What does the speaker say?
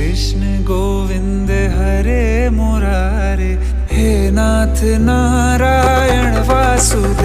कृष्ण गोविंद हरे मुरारे, हे नाथ नारायण वासुदेव।